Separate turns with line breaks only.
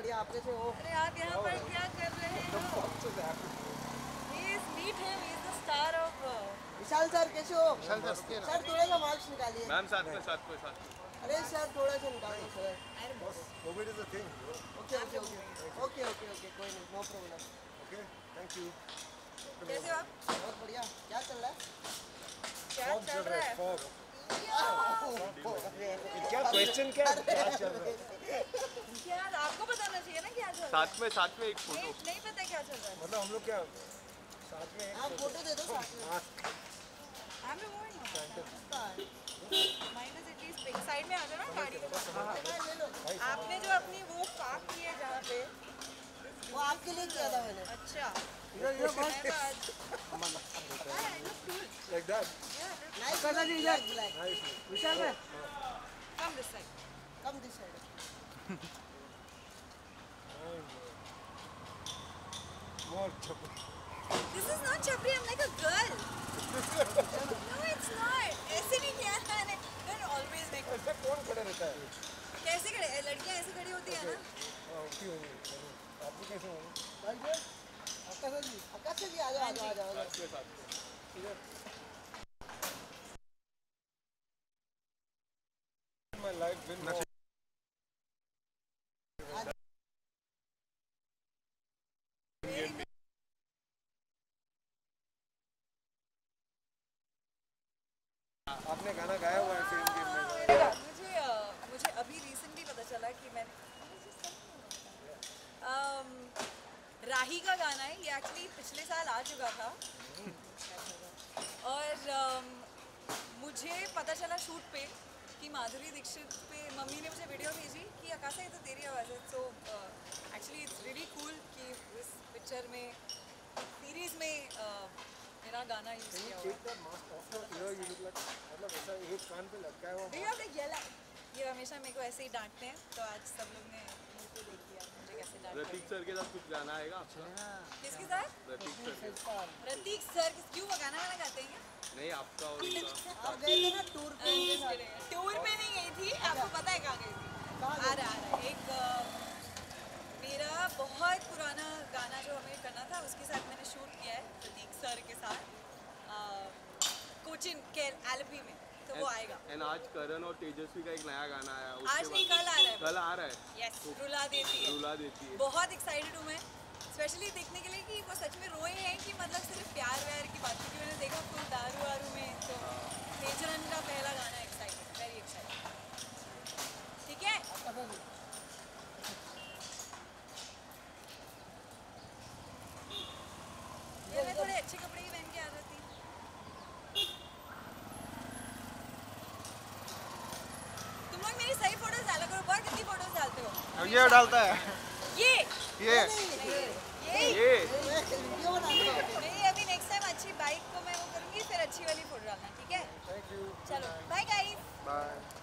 बढ़िया। आप कैसे हो?
अरे आप यहाँ पर क्या कर रहे हो? Meet him, he is the star of
Vishal sir कैसे हो?
विशाल सर रुकिए ना।
सर थोड़ा सा मार्क्स निकालिए।
मैम साथ में।
अरे सर थोड़ा सा निकालिए sir.
COVID is a thing.
Okay कोई नहीं, no problem.
Okay, thank you.
कैसे हो आप?
बहुत बढ़िया। क्या चल रहा है?
क्या चल रहा है?
क्या क्वेश्चन क्या चल रहा है?
क्या आपको बताना चाहिए ना क्या चल रहा है?
साथ में एक फोटो।
नहीं पता क्या चल रहा है?
मतलब हम लोग क्या साथ में
हाँ फोटो दे दो साथ में।
I'm moving on. Mine is at least big. Side में आ जाओ ना गाड़ी के पास।
ले लो।
आपने जो अपनी वो पार्क की है जहाँ पे
वो आपके लिए किया था मैंने।
अच्छा
you're
मैं तो आज
like that.
Nice colour black black. Vishal में
Come this side.
Come this side.
More chapri.
This is not chapri. I'm like a girl. No, it's not. ऐसे नहीं किया था मैंने. Don't always make.
ऐसा कौन खड़ा रहता है?
कैसे खड़े? लड़कियाँ ऐसे खड़ी होती है ना?
क्यों? आप लोग कैसे होंगे?
आकाश जी आ जाओ।
इधर my life been more आपने गाना गाया हुआ है फिल्म गेम में।
मुझे अभी रिसेंटली पता चला कि मैंने राही का गाना है। ये एक्चुअली पिछले साल आ चुका था और मुझे पता चला शूट पे कि माधुरी दीक्षित पे मम्मी ने मुझे वीडियो भेजी कि आकाशा ये तो तेरी आवाज़ है। So actually it's really cool कि इस पिक्चर में सीरीज़ में मेरा गाना यूज़ किया हुआ है।
मतलब ऐसा एक कान पे लटकाया हुआ।
ये हमेशा मेरे को ऐसे ही डांटते हैं तो आज सब लोग ने मुझे देख लिया मुझे कैसे डांटते हैं।
रतीक सर के साथ कुछ गाना आएगा आपका?
किसके साथ?
रतीक सर के।
रतीक सर क्यों वो गाना गाते हैं क्या?
नहीं आपका और उसका।
आप गए थे ना टूर पे उनके साथ?
टूर पे नहीं गई थी। आपको पता है कहाँ गई थी? आ रहा है एक मेरा बहुत पुराना गाना जो हमें करना था उसके साथ मैंने शूट किया है रतीक सर के साथ कोचिन के एलपी में। तो वो आएगा।
एंड आज करण और तेजस्वी का एक नया गाना आया।
आज नहीं कल आ रहा है।
कल आ रहा है।
यस रुला देती है। बहुत एक्साइटेड हूँ मैं स्पेशली देखने के लिए कि वो सच में रोए हैं कि मतलब सिर्फ प्यार व्यार की बात क्योंकि मैंने देखा फुल दारू वारू में। तो तेजरन का पहला गाना एक्साइटेड वेरी एक्साइटेड। ठीक है ये मैं थोड़े अच्छे कपड़े ही पहन के आ जाती। तुम लोग मेरी सही फोटोज डाला करो। बहुत गंदी फोटोज डालते हो।
ये डालता है
ये
वीडियो बना लो।
नहीं अभी नेक्स्ट टाइम अच्छी बाइक को मैं वो करूँगी फिर अच्छी वाली फोटो डालना। ठीक है
थैंक यू
चलो बाय गाइस।
बाय।